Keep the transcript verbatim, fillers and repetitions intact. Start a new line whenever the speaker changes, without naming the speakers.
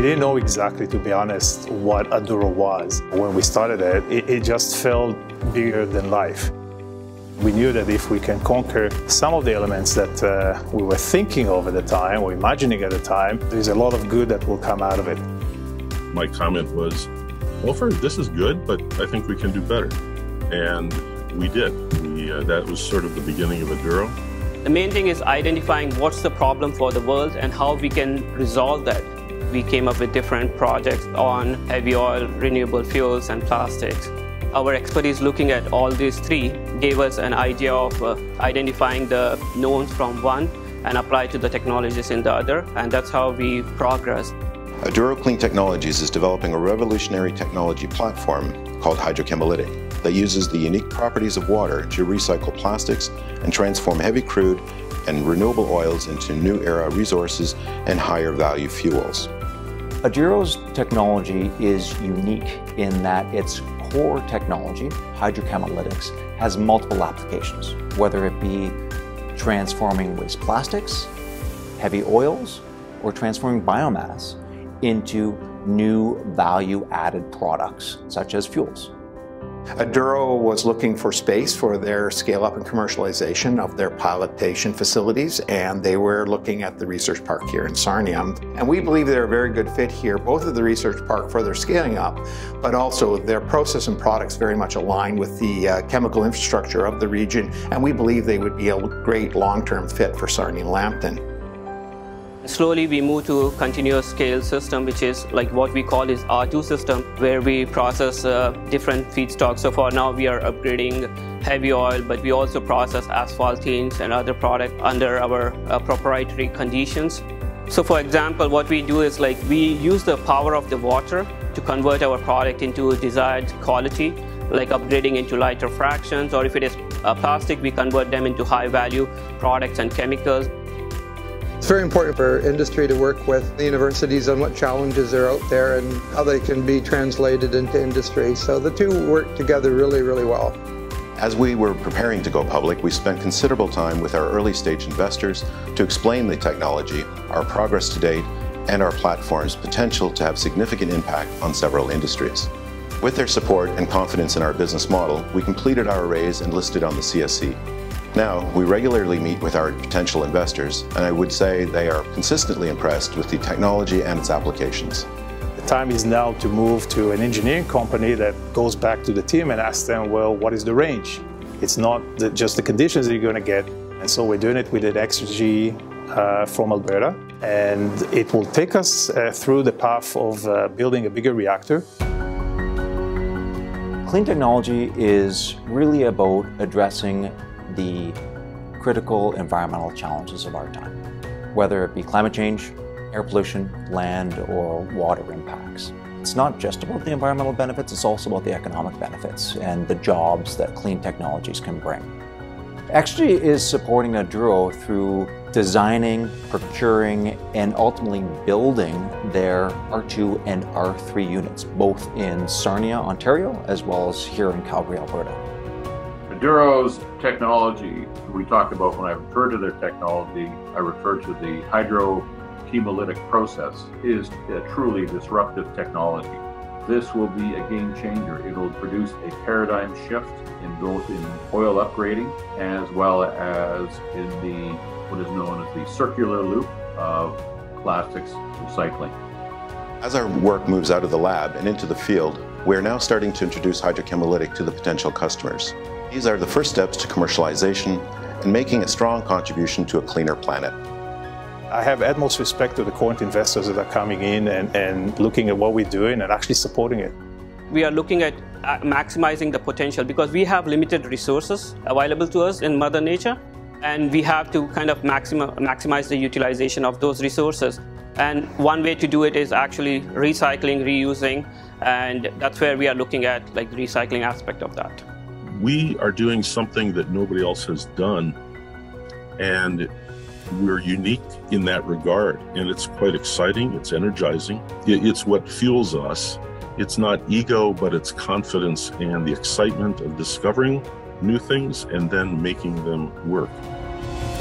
didn't know exactly, to be honest, what Aduro was. When we started it, it, it just felt bigger than life. We knew that if we can conquer some of the elements that uh, we were thinking of at the time, or imagining at the time, there's a lot of good that will come out of it.
My comment was, well, first, this is good, but I think we can do better. And we did. We, uh, that was sort of the beginning of Aduro.
The main thing is identifying what's the problem for the world and how we can resolve that. We came up with different projects on heavy oil, renewable fuels, and plastics. Our expertise looking at all these three gave us an idea of uh, identifying the knowns from one and apply to the technologies in the other, and that's how we progress.
Aduro Clean Technologies is developing a revolutionary technology platform called Hydrochemolytic that uses the unique properties of water to recycle plastics and transform heavy crude and renewable oils into new era resources and higher value fuels.
Aduro's technology is unique in that its core technology, hydrochemolytics, has multiple applications, whether it be transforming waste plastics, heavy oils, or transforming biomass into new value-added products, such as fuels.
Aduro was looking for space for their scale-up and commercialization of their pilotation facilities, and they were looking at the research park here in Sarnia. And we believe they're a very good fit here, both of the research park for their scaling up, but also their process and products very much align with the uh, chemical infrastructure of the region, and we believe they would be a great long-term fit for Sarnia and Lambton.
Slowly we move to continuous scale system, which is like what we call is R two system, where we process uh, different feedstocks. So for now we are upgrading heavy oil, but we also process asphaltenes and other products under our uh, proprietary conditions. So for example, what we do is like we use the power of the water to convert our product into desired quality, like upgrading into lighter fractions, or if it is uh, plastic, we convert them into high value products and chemicals.
It's very important for industry to work with the universities on what challenges are out there and how they can be translated into industry. So the two work together really, really well.
As we were preparing to go public, we spent considerable time with our early stage investors to explain the technology, our progress to date, and our platform's potential to have significant impact on several industries. With their support and confidence in our business model, we completed our raise and listed on the C S E. Now, we regularly meet with our potential investors, and I would say they are consistently impressed with the technology and its applications.
The time is now to move to an engineering company that goes back to the team and asks them, well, what is the range? It's not the, just the conditions that you're going to get. And so we're doing it with an A C T H F uh, from Alberta, and it will take us uh, through the path of uh, building a bigger reactor.
Clean technology is really about addressing the critical environmental challenges of our time, whether it be climate change, air pollution, land or water impacts. It's not just about the environmental benefits, it's also about the economic benefits and the jobs that clean technologies can bring. A C T H F is supporting Aduro through designing, procuring, and ultimately building their R two and R three units, both in Sarnia, Ontario, as well as here in Calgary, Alberta.
Aduro's technology, we talk about when I refer to their technology, I refer to the hydrochemolytic process, is a truly disruptive technology. This will be a game changer. It will produce a paradigm shift in both in oil upgrading as well as in the what is known as the circular loop of plastics recycling.
As our work moves out of the lab and into the field, we are now starting to introduce hydrochemolytic to the potential customers. These are the first steps to commercialization and making a strong contribution to a cleaner planet.
I have utmost respect to the current investors that are coming in and, and looking at what we're doing and actually supporting it.
We are looking at maximizing the potential because we have limited resources available to us in Mother Nature, and we have to kind of maxima, maximize the utilization of those resources. And one way to do it is actually recycling, reusing, and that's where we are looking at like the recycling aspect of that.
We are doing something that nobody else has done, and we're unique in that regard, and it's quite exciting, it's energizing. It's what fuels us. It's not ego, but it's confidence and the excitement of discovering new things and then making them work.